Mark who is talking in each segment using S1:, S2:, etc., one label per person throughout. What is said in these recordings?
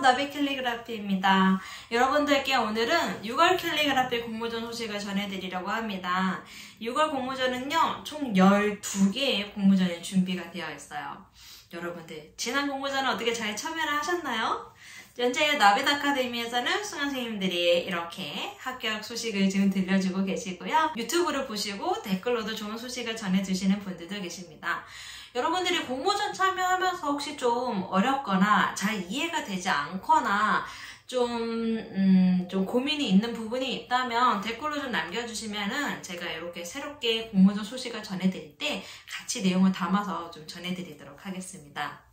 S1: 나비 캘리그라피입니다. 여러분들께 오늘은 6월 캘리그라피 공모전 소식을 전해드리려고 합니다. 6월 공모전은요, 총 12개의 공모전이 준비가 되어 있어요. 여러분들, 지난 공모전은 어떻게 잘 참여를 하셨나요? 현재 나비 아카데미에서는 수강생님들이 이렇게 합격 소식을 지금 들려주고 계시고요. 유튜브를 보시고 댓글로도 좋은 소식을 전해주시는 분들도 계십니다. 여러분들이 공모전 참여하면서 혹시 좀 어렵거나 잘 이해가 되지 않거나 좀 고민이 있는 부분이 있다면 댓글로 좀 남겨주시면은 제가 이렇게 새롭게 공모전 소식을 전해드릴 때 같이 내용을 담아서 좀 전해드리도록 하겠습니다.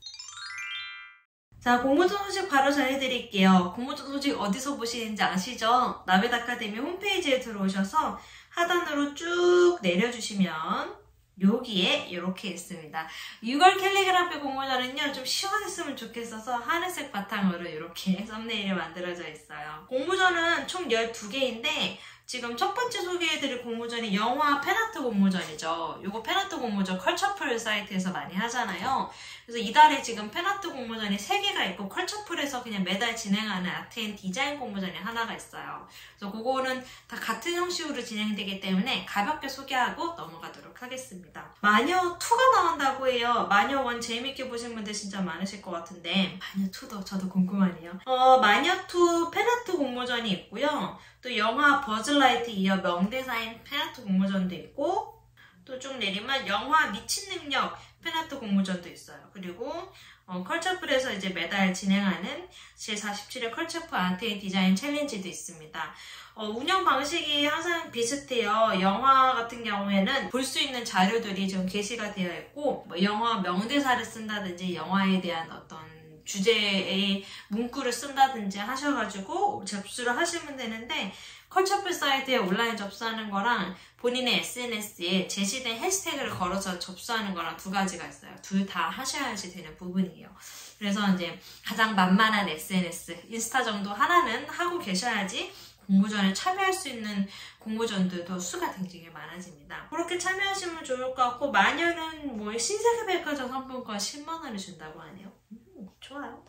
S1: 자, 공모전 소식 바로 전해드릴게요. 공모전 소식 어디서 보시는지 아시죠? 나비 아카데미 홈페이지에 들어오셔서 하단으로 쭉 내려주시면 여기에 이렇게 있습니다. 6월 캘리그라피 공모전은요, 좀 시원했으면 좋겠어서 하늘색 바탕으로 이렇게 썸네일이 만들어져 있어요. 공모전은 총 12개인데 지금 첫 번째 소개해드릴 공모전이 영화 팬아트 공모전이죠. 요거 팬아트 공모전 컬처풀 사이트에서 많이 하잖아요. 그래서 이달에 지금 팬아트 공모전이 3개가 있고 컬처풀에서 그냥 매달 진행하는 아트앤 디자인 공모전이 하나가 있어요. 그래서 그거는 다 같은 형식으로 진행되기 때문에 가볍게 소개하고 넘어가도록 하겠습니다. 마녀2가 나온다고 해요. 마녀1 재밌게 보신 분들 진짜 많으실 것 같은데 마녀2도 저도 궁금하네요. 마녀2 팬아트 공모전이 있고요. 또 영화 버즈라이트 이어 명대사인 팬아트 공모전도 있고 또 쭉 내리면 영화 미친 능력 팬아트 공모전도 있어요. 그리고 컬처풀에서 이제 매달 진행하는 제47회 컬처풀 아트앤 디자인 챌린지도 있습니다. 운영 방식이 항상 비슷해요. 영화 같은 경우에는 볼 수 있는 자료들이 지금 게시가 되어 있고 뭐 영화 명대사를 쓴다든지 영화에 대한 어떤 주제의 문구를 쓴다든지 하셔가지고 접수를 하시면 되는데 컬처풀 사이트에 온라인 접수하는 거랑 본인의 SNS에 제시된 해시태그를 걸어서 접수하는 거랑 두 가지가 있어요. 둘 다 하셔야지 되는 부분이에요. 그래서 이제 가장 만만한 SNS, 인스타 정도 하나는 하고 계셔야지 공모전에 참여할 수 있는 공모전들도 수가 굉장히 많아집니다. 그렇게 참여하시면 좋을 것 같고 마녀는 뭐 신세계백화점 상품권 10만원을 준다고 하네요. 좋아요.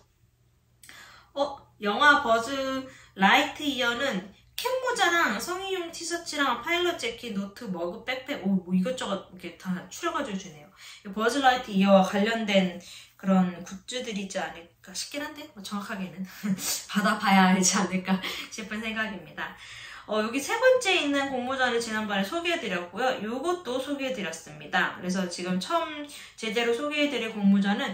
S1: 영화 버즈 라이트 이어는 캡모자랑 성인용 티셔츠랑 파일럿 재킷, 노트, 머그, 백팩, 뭐 이것저것 이렇게 다 추려가지고 주네요. 버즈 라이트 이어와 관련된 그런 굿즈들이지 않을까 싶긴 한데 정확하게는 받아봐야 알지 않을까 싶은 생각입니다. 여기 세 번째 있는 공모전을 지난번에 소개해드렸고요. 요것도 소개해드렸습니다. 그래서 지금 처음 제대로 소개해드릴 공모전은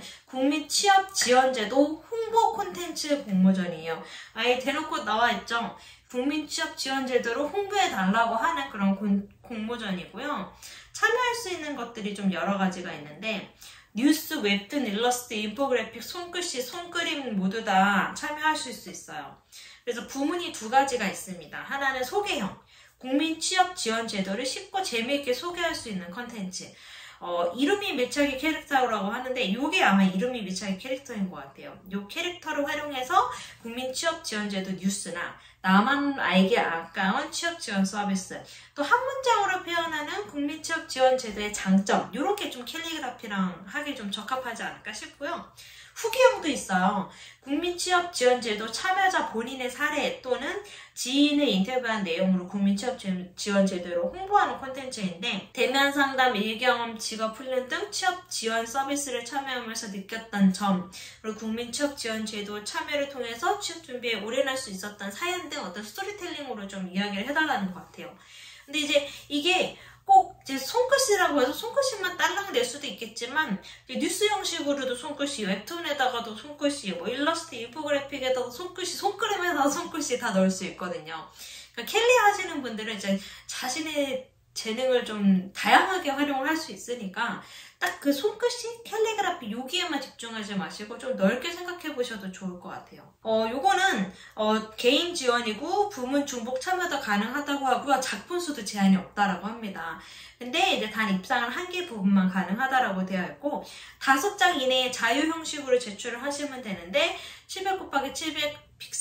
S1: 국민취업지원제도 홍보 콘텐츠 공모전이에요. 아예 대놓고 나와있죠. 국민취업지원제도로 홍보해달라고 하는 그런 공모전이고요. 참여할 수 있는 것들이 좀 여러 가지가 있는데 뉴스, 웹툰, 일러스트, 인포그래픽, 손글씨, 손그림 모두 다 참여하실 수 있어요. 그래서 부문이 두 가지가 있습니다. 하나는 소개형, 국민취업지원제도를 쉽고 재미있게 소개할 수 있는 컨텐츠. 이름이 밀착이 캐릭터라고 하는데 이게 아마 이름이 밀착이 캐릭터인 것 같아요. 이 캐릭터를 활용해서 국민취업지원제도 뉴스나 나만 알기 아까운 취업지원 서비스, 또 한 문장으로 표현하는 국민취업지원제도의 장점, 이렇게 좀 캘리그라피랑 하기 좀 적합하지 않을까 싶고요. 후기형도 있어요. 국민취업지원제도 참여자 본인의 사례 또는 지인을 인터뷰한 내용으로 국민취업지원제도를 홍보하는 콘텐츠인데 대면 상담, 일경험, 직업 훈련 등 취업지원 서비스를 참여하면서 느꼈던 점, 그리고 국민취업지원제도 참여를 통해서 취업 준비에 올인할 수 있었던 사연 등 어떤 스토리텔링으로 좀 이야기를 해달라는 것 같아요. 근데 이제 이게 꼭 이제 손글씨라고 해서 손글씨만 딸랑 낼 수도 있겠지만 뉴스 형식으로도 손글씨, 웹툰에다가도 손글씨, 뭐 일러스트, 인포그래픽에다가 손글씨, 손그림에다가 손글씨 다 넣을 수 있거든요. 그러니까 캘리 하시는 분들은 이제 자신의 재능을 좀 다양하게 활용을 할 수 있으니까 딱 그 손글씨, 캘리그라피 여기에만 집중하지 마시고 좀 넓게 생각해 보셔도 좋을 것 같아요. 요거는 개인 지원이고 부문 중복 참여도 가능하다고 하고요. 작품 수도 제한이 없다라고 합니다. 근데 이제 단 입상은 1개 부분만 가능하다라고 되어 있고 5장 이내에 자유 형식으로 제출을 하시면 되는데 700 곱하기 700 픽셀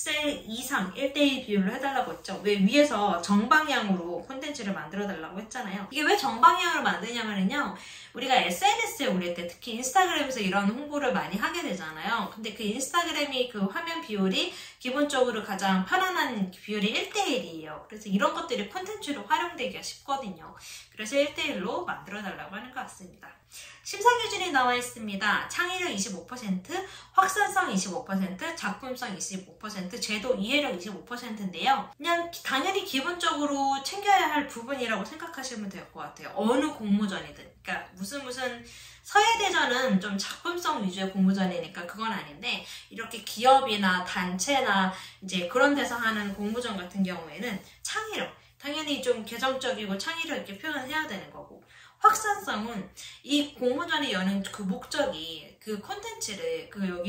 S1: 픽셀 이상 1:1 비율로 해달라고 했죠. 왜 위에서 정방향으로 콘텐츠를 만들어 달라고 했잖아요. 이게 왜 정방향으로 만드냐면요, 우리가 SNS에 올릴 때 특히 인스타그램에서 이런 홍보를 많이 하게 되잖아요. 근데 그 인스타그램이 그 화면 비율이 기본적으로 가장 편안한 비율이 1:1이에요. 그래서 이런 것들이 콘텐츠로 활용되기가 쉽거든요. 그래서 1:1로 만들어 달라고 하는 것 같습니다. 심사 기준이 나와 있습니다. 창의력 25%, 확산성 25%, 작품성 25%, 제도 이해력 25%인데요. 그냥 당연히 기본적으로 챙겨야 할 부분이라고 생각하시면 될 것 같아요. 어느 공모전이든. 그러니까 무슨 서예대전은 좀 작품성 위주의 공모전이니까 그건 아닌데, 이렇게 기업이나 단체나 이제 그런 데서 하는 공모전 같은 경우에는 창의력, 당연히 좀 개성적이고 창의력 있게 표현해야 되는 거고, 확산성은 이 공모전이 여는 그 목적이 그 콘텐츠를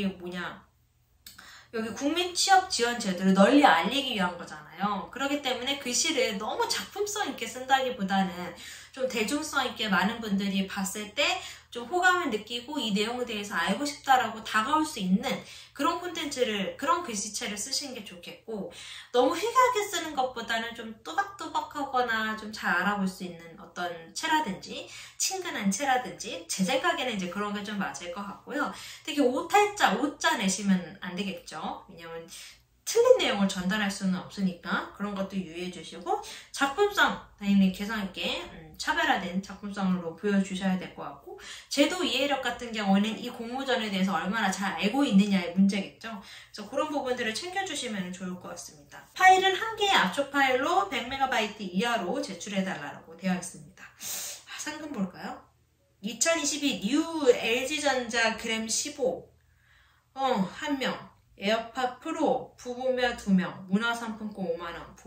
S1: 여기 국민 취업 지원 제도를 널리 알리기 위한 거잖아요. 그렇기 때문에 글씨를 너무 작품성 있게 쓴다기보다는 좀 대중성 있게 많은 분들이 봤을 때 좀 호감을 느끼고 이 내용에 대해서 알고 싶다라고 다가올 수 있는 그런 콘텐츠를, 그런 글씨체를 쓰시는 게 좋겠고, 너무 휘하게 쓰는 것보다는 좀 또박또박하거나 좀 잘 알아볼 수 있는 어떤 체라든지 친근한 체라든지, 제 생각에는 이제 그런 게 좀 맞을 것 같고요. 특히 오자 내시면 안 되겠죠. 왜냐면 틀린 내용을 전달할 수는 없으니까 그런 것도 유의해 주시고, 작품성 당연히 개성 있게 차별화된 작품성으로 보여주셔야 될 것 같고, 제도 이해력 같은 경우는 이 공모전에 대해서 얼마나 잘 알고 있느냐의 문제겠죠. 그래서 그런 부분들을 챙겨주시면 좋을 것 같습니다. 파일은 한 개의 압축 파일로 100MB 이하로 제출해달라고 되어 있습니다. 상금 볼까요? 2022 뉴 LG전자 그램 15 1명, 에어팟 프로 부문별 2명, 문화상품권 5만원,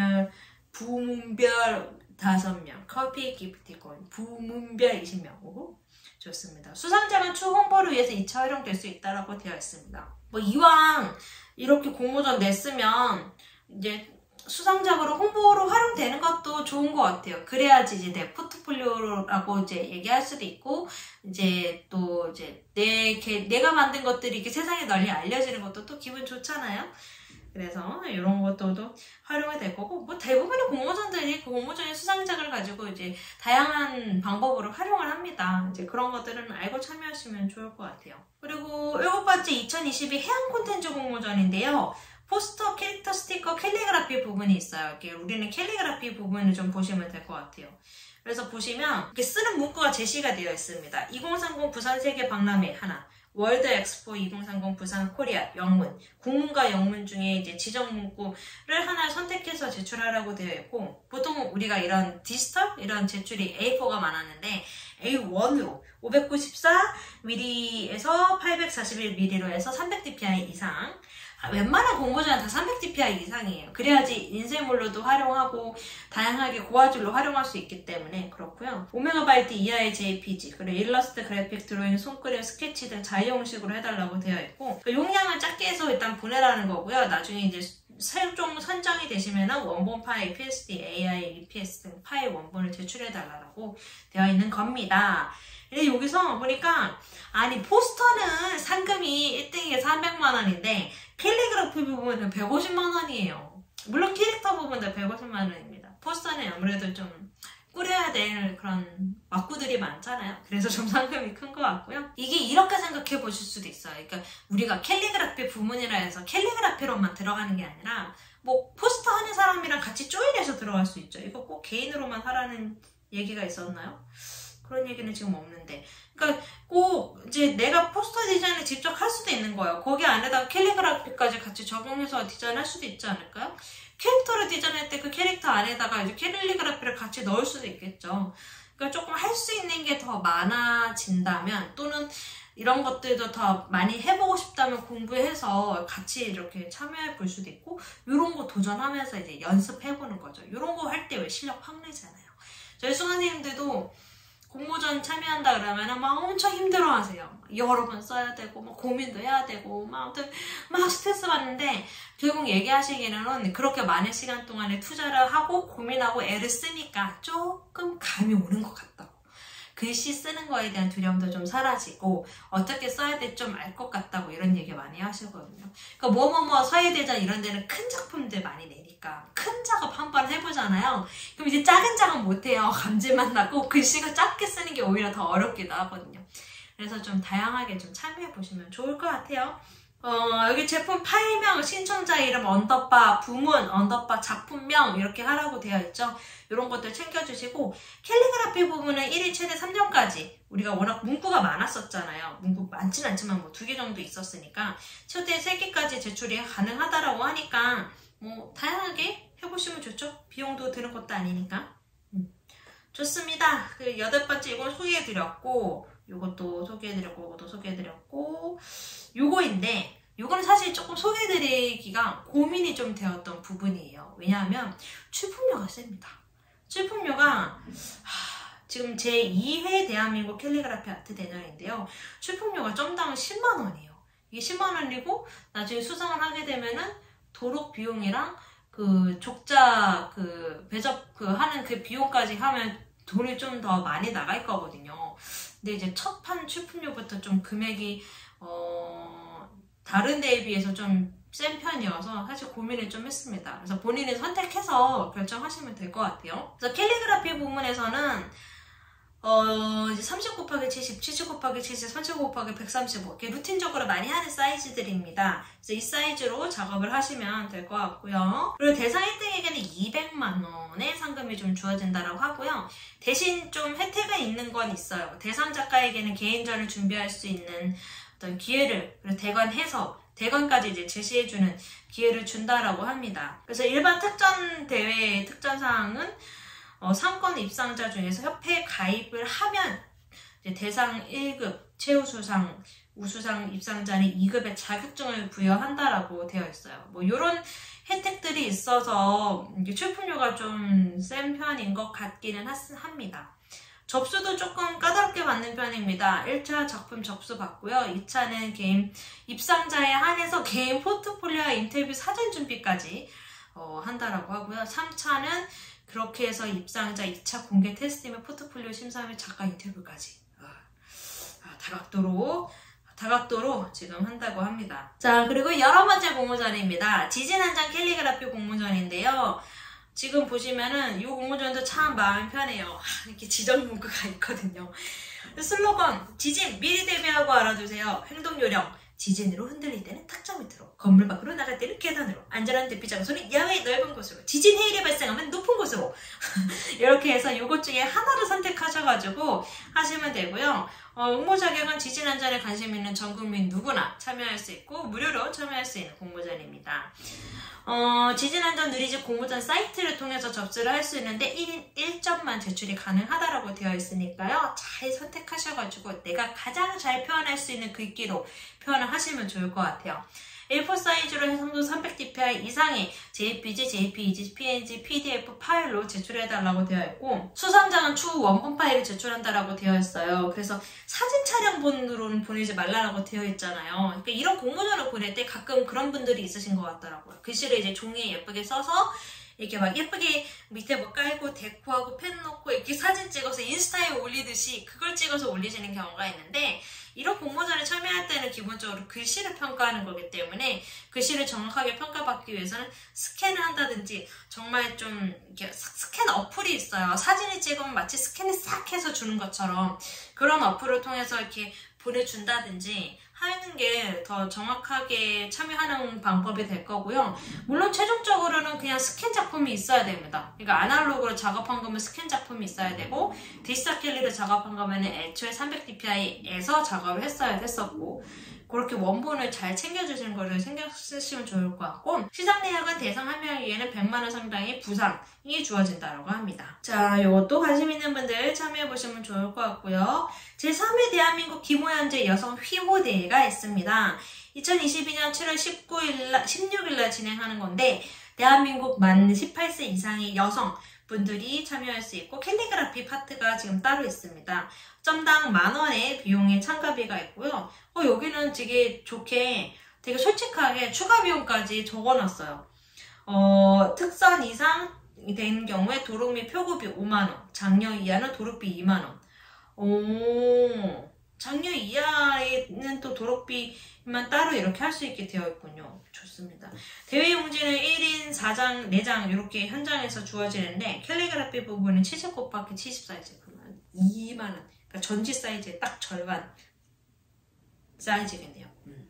S1: 부문별 5명, 커피 기프티콘, 부문별 20명. 오, 좋습니다. 수상자는 추후 홍보를 위해서 2차 활용될 수 있다고 되어 있습니다. 이왕 이렇게 공모전 냈으면 이제 수상작으로 홍보로 활용되는 것도 좋은 것 같아요. 그래야지 이제 내 포트폴리오라고 이제 얘기할 수도 있고, 이제 또 이제 내가 만든 것들이 이렇게 세상에 널리 알려지는 것도 또 기분 좋잖아요. 그래서 이런 것도 활용이 될 거고, 대부분의 공모전들이 그 공모전의 수상작을 가지고 이제 다양한 방법으로 활용을 합니다. 이제 그런 것들은 알고 참여하시면 좋을 것 같아요. 그리고 7번째 2022 해양 콘텐츠 공모전인데요. 포스터, 캐릭터, 스티커, 캘리그라피 부분이 있어요. 이렇게 우리는 캘리그라피 부분을 좀 보시면 될 것 같아요. 그래서 보시면 이렇게 쓰는 문구가 제시가 되어 있습니다. 2030 부산 세계 박람회 하나, 월드 엑스포 2030 부산 코리아 영문, 국문과 영문 중에 이제 지정 문구를 하나 선택해서 제출하라고 되어 있고, 보통 우리가 이런 디지털 이런 제출이 A4가 많았는데 A1으로 594mm에서 841mm로 해서 300dpi 이상, 웬만한 공모전은 다 300dpi 이상이에요. 그래야지 인쇄물로도 활용하고 다양하게 고화질로 활용할 수 있기 때문에 그렇고요. 5MB 이하의 JPG, 그리고 일러스트, 그래픽, 드로잉, 손그림, 스케치 등 자유형식으로 해달라고 되어 있고, 용량을 작게 해서 일단 보내라는 거고요. 나중에 이제 최종 선정이 되시면은 원본 파일, PSD, AI, EPS 등 파일 원본을 제출해달라고 되어 있는 겁니다. 근데 여기서 보니까, 아니 포스터는 상금이 1등에 300만원인데 캘리그라피 부분은 150만원이에요. 물론 캐릭터 부분도 150만원입니다. 포스터는 아무래도 좀 꾸려야 될 그런 막구들이 많잖아요. 그래서 좀 상금이 큰 것 같고요. 이게 이렇게 생각해 보실 수도 있어요. 그러니까 우리가 캘리그라피 부문이라 해서 캘리그라피로만 들어가는 게 아니라 포스터 하는 사람이랑 같이 조인해서 들어갈 수 있죠. 이거 꼭 개인으로만 하라는 얘기가 있었나요? 그런 얘기는 지금 없는데, 그러니까 꼭 이제 내가 포스터 디자인을 직접 할 수도 있는 거예요. 거기 안에다가 캘리그라피까지 같이 적용해서 디자인할 수도 있지 않을까요? 캐릭터를 디자인할 때 그 캐릭터 안에다가 이제 캘리그라피를 같이 넣을 수도 있겠죠. 그러니까 조금 할 수 있는 게 더 많아진다면, 또는 이런 것들도 더 많이 해보고 싶다면 공부해서 같이 이렇게 참여해 볼 수도 있고, 이런 거 도전하면서 이제 연습해보는 거죠. 이런 거 할 때 왜 실력 확 내잖아요. 저희 수강생님들도 공모전 참여한다 그러면 막 엄청 힘들어 하세요. 여러 번 써야 되고, 고민도 해야 되고, 아무튼 막 스트레스 받는데, 결국 얘기하시기에는 그렇게 많은 시간 동안에 투자를 하고 고민하고 애를 쓰니까 조금 감이 오는 것 같다고. 글씨 쓰는 거에 대한 두려움도 좀 사라지고 어떻게 써야 돼 좀 알 것 같다고 이런 얘기 많이 하시거든요. 그러니까 뭐뭐뭐 서예대전 이런 데는 큰 작품들 많이 내니까 큰 작업 한 번 해보잖아요. 그럼 이제 작은 작업 못해요. 감질만 나고 글씨가 작게 쓰는 게 오히려 더 어렵기도 하거든요. 그래서 좀 다양하게 좀 참여해보시면 좋을 것 같아요. 여기 제품 파일명, 신청자 이름, 언더바, 부문, 언더바, 작품명 이렇게 하라고 되어 있죠. 이런 것들 챙겨주시고 캘리그라피 부분은 1일 최대 3점까지 우리가 워낙 문구가 많았었잖아요. 문구 많진 않지만 뭐 2개 정도 있었으니까 최대 3개까지 제출이 가능하다라고 하니까 뭐 다양하게 해보시면 좋죠. 비용도 드는 것도 아니니까. 좋습니다. 그 8번째 이건 소개해드렸고 요것도 소개해드렸고 요것도 소개해드렸고 요거인데 요거는 사실 조금 소개해드리기가 고민이 좀 되었던 부분이에요. 왜냐하면 출품료가 셉니다. 출품료가 지금 제 2회 대한민국 캘리그라피 아트 대전인데요. 출품료가 점당 10만원이에요. 이게 10만원이고 나중에 수상을 하게 되면은 도록 비용이랑 그 족자 그 배접 그 하는 그 비용까지 하면 돈이 좀 더 많이 나갈 거거든요. 근데 이제 첫 판 출품료부터 좀 금액이 다른 데에 비해서 좀 센 편이어서 사실 고민을 좀 했습니다. 그래서 본인이 선택해서 결정하시면 될 것 같아요. 그래서 캘리그라피 부분에서는 이제 30 곱하기 70, 70 곱하기 70, 35 곱하기 135 이렇게 루틴적으로 많이 하는 사이즈들입니다. 그래서 이 사이즈로 작업을 하시면 될 것 같고요. 그리고 대상 1등에게는 200만원의 상금이 좀 주어진다고 하고요. 대신 좀 혜택은 있는 건 있어요. 대상 작가에게는 개인전을 준비할 수 있는 어떤 기회를 대관해서 대관까지 이제 제시해주는 기회를 준다라고 합니다. 그래서 일반 특전 대회 특전사항은 상권 입상자 중에서 협회에 가입을 하면 이제 대상 1급, 최우수상, 우수상 입상자는 2급의 자격증을 부여한다라고 되어 있어요. 뭐 이런 혜택들이 있어서 출품료가 좀 센 편인 것 같기는 합니다. 접수도 조금 까다롭게 받는 편입니다. 1차 작품 접수 받고요. 2차는 개인 입상자에 한해서 개인 포트폴리오와 인터뷰 사전 준비까지 한다라고 하고요. 3차는 그렇게 해서 입상자 2차 공개 테스트 및 포트폴리오 심사 및 작가 인터뷰까지 다각도로 지금 한다고 합니다. 자, 그리고 11번째 공모전입니다. 지진한장 캘리그라피 공모전인데요. 지금 보시면은 이 공모전도 참 마음이 편해요. 이렇게 지정 문구가 있거든요. 슬로건 지진 미리 대비하고 알아두세요. 행동 요령 지진으로 흔들릴 때는 탁자 밑으로, 건물 밖으로 나갈 때는 계단으로, 안전한 대피 장소는 야외 넓은 곳으로, 지진 해일이 발생하면 높은 곳으로 이렇게 해서 이것 중에 하나를 선택하셔가지고 하시면 되고요. 응모 자격은 지진 안전에 관심 있는 전 국민 누구나 참여할 수 있고 무료로 참여할 수 있는 공모전입니다. 지진 안전 누리집 공모전 사이트를 통해서 접수를 할 수 있는데 1인 1점만 제출이 가능하다라고 되어 있으니까요. 잘 선택하셔가지고 내가 가장 잘 표현할 수 있는 글귀로 표현을 하시면 좋을 것 같아요. A4 사이즈로 해상도 300dpi 이상의 JPG, JPEG, PNG, PDF 파일로 제출해달라고 되어 있고 수상자는 추후 원본 파일을 제출한다라고 되어 있어요. 그래서 사진 촬영본으로는 보내지 말라고 되어 있잖아요. 그러니까 이런 공모전을 보낼 때 가끔 그런 분들이 있으신 것 같더라고요. 글씨를 이제 종이에 예쁘게 써서 이렇게 막 예쁘게 밑에 뭐 깔고 데코하고 펜 넣고 이렇게 사진 찍어서 인스타에 올리듯이 그걸 찍어서 올리시는 경우가 있는데 이런 공모전에 참여할 때는 기본적으로 글씨를 평가하는 거기 때문에 글씨를 정확하게 평가받기 위해서는 스캔을 한다든지 정말 좀 이렇게 스캔 어플이 있어요. 사진을 찍으면 마치 스캔을 싹 해서 주는 것처럼 그런 어플을 통해서 이렇게 보내준다든지 하는 게 더 정확하게 참여하는 방법이 될 거고요. 물론 최종적으로는 그냥 스캔 작품이 있어야 됩니다. 그러니까 아날로그로 작업한 거면 스캔 작품이 있어야 되고 디지털 캘리로 작업한 거면 애초에 300dpi에서 작업을 했어야 됐었고 그렇게 원본을 잘 챙겨주시는 거를 신경 쓰시면 좋을 것 같고 시상 내역은 대상 한 명에게는 100만원 상당의 부상이 주어진다고 합니다. 자, 이것도 관심 있는 분들 참여해보시면 좋을 것 같고요. 제3회 대한민국 기모연재 여성 휘호대회가 있습니다. 2022년 7월 16일날 진행하는 건데 대한민국 만 18세 이상의 여성 분들이 참여할 수 있고 캘리그라피 파트가 지금 따로 있습니다. 점당 10,000원의 비용의 참가비가 있고요. 여기는 되게 좋게 되게 솔직하게 추가 비용까지 적어놨어요. 특선 이상 된 경우에 도록 및 표고비 5만원, 장려 이하는 도록비 2만원. 오, 장려 이하에는 또 도록비만 따로 이렇게 할 수 있게 되어 있군요. 좋습니다. 대회 용지는 1인 4장, 4장 이렇게 현장에서 주어지는데 캘리그라피 부분은 70 곱하기 70 사이즈, 그러면 2만원. 그러니까 전지 사이즈의 딱 절반 사이즈겠네요.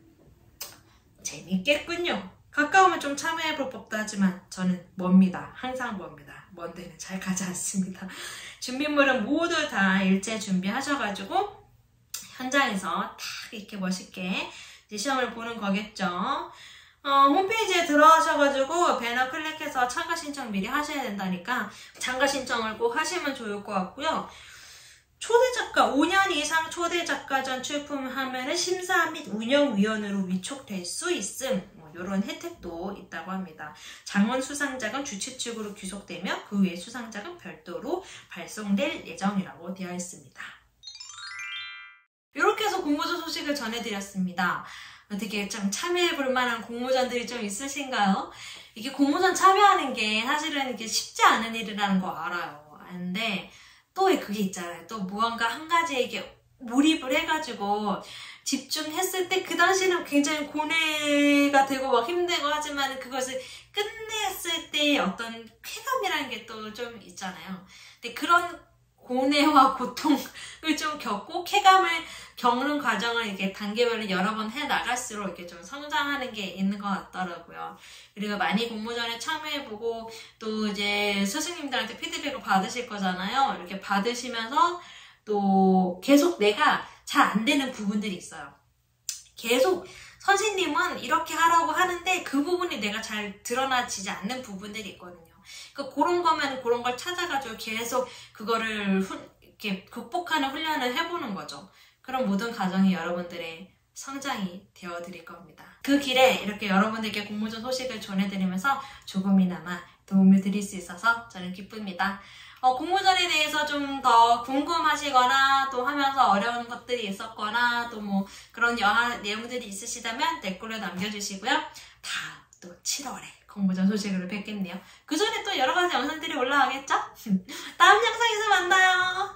S1: 재밌겠군요. 가까우면 좀 참여해볼 법도 하지만 저는 멉니다. 항상 멉니다. 먼 데는 잘 가지 않습니다. 준비물은 모두 다 일제 준비하셔가지고 현장에서 딱 이렇게 멋있게 이제 시험을 보는 거겠죠. 홈페이지에 들어가셔가지고 배너 클릭해서 참가 신청 미리 하셔야 된다니까 참가 신청을 꼭 하시면 좋을 것 같고요. 초대작가, 5년 이상 초대작가전 출품하면 심사 및 운영위원으로 위촉될 수 있음. 이런 혜택도 있다고 합니다. 장원 수상작은 주최 측으로 귀속되며 그 외 수상작은 별도로 발송될 예정이라고 되어 있습니다. 이렇게 해서 공모전 소식을 전해드렸습니다. 어떻게 좀 참여해볼 만한 공모전들이 좀 있으신가요? 이게 공모전 참여하는 게 사실은 이게 쉽지 않은 일이라는 거 알아요. 아는데 또 그게 있잖아요. 또 무언가 한 가지에 이게 몰입을 해가지고 집중했을 때 그 당시는 굉장히 고뇌가 되고 막 힘들고 하지만 그것을 끝냈을 때 어떤 쾌감이라는 게 또 좀 있잖아요. 근데 그런 고뇌와 고통을 좀 겪고 쾌감을 겪는 과정을 이렇게 단계별로 여러 번 해 나갈수록 이렇게 좀 성장하는 게 있는 것 같더라고요. 그리고 많이 공모전에 참여해보고 또 이제 스승님들한테 피드백을 받으실 거잖아요. 이렇게 받으시면서 또 계속 내가 잘 안 되는 부분들이 있어요. 계속 선생님은 이렇게 하라고 하는데 그 부분이 내가 잘 드러나지지 않는 부분들이 있거든요. 그러니까 그런 거면 그런 걸 찾아가지고 계속 그거를 이렇게 극복하는 훈련을 해보는 거죠. 그런 모든 과정이 여러분들의 성장이 되어드릴 겁니다. 그 길에 이렇게 여러분들께 공모전 소식을 전해드리면서 조금이나마 도움을 드릴 수 있어서 저는 기쁩니다. 공모전에 대해서 좀 더 궁금하시거나 또 하면서 어려운 것들이 있었거나 또 뭐 그런 내용들이 있으시다면 댓글로 남겨주시고요. 다 또 7월에 공모전 소식으로 뵙겠네요. 그 전에 또 여러 가지 영상들이 올라가겠죠? 다음 영상에서 만나요.